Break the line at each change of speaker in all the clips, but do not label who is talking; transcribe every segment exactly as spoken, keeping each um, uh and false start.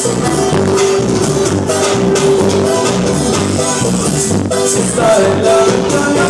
Está en la ventana,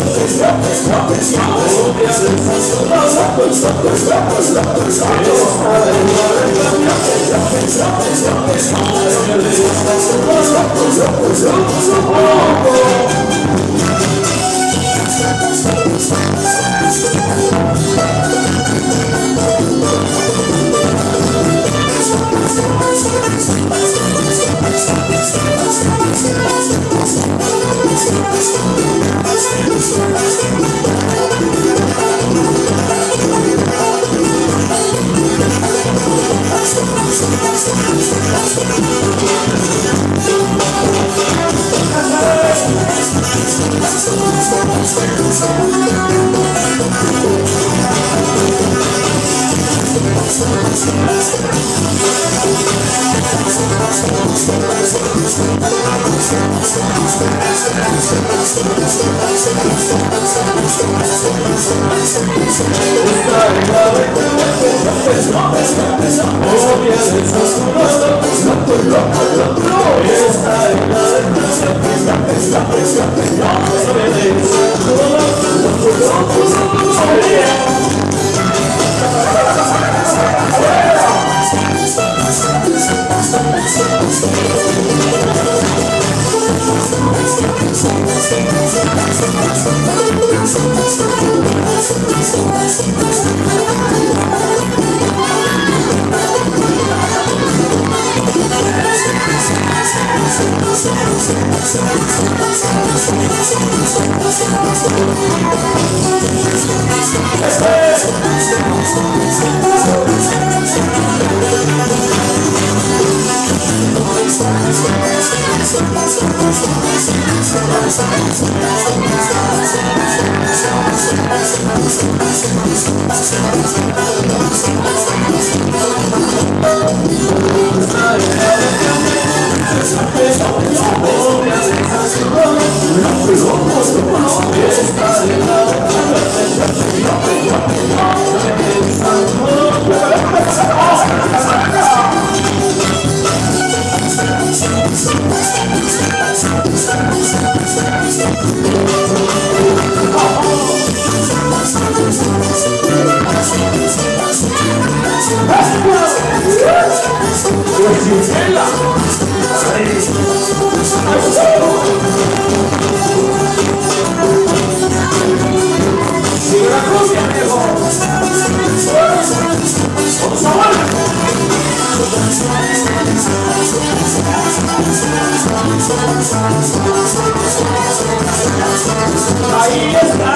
ahí está.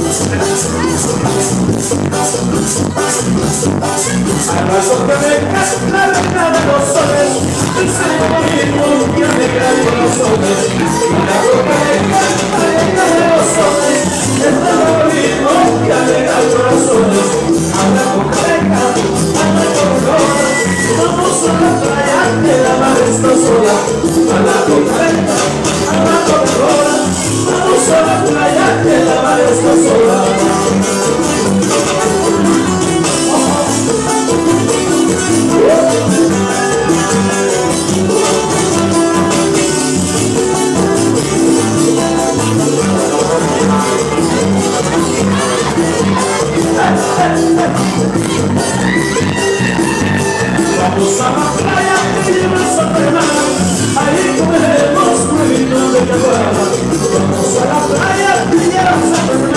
Al rato que me caso la verdad de los soles, el simbolismo que alegra de los soles, y la ropa de la verdad de los soles, el simbolismo que alegra de los soles. Habla con Reca, habla con Rosa, vamos a la playa que la mar está sola. Habla con Reca, habla con Rosa, vamos a la playa que la mar está sola. Vamos a la playa que lleva Santa ahí comeremos cueritos de caguama. Vamos a la playa que lleva Santa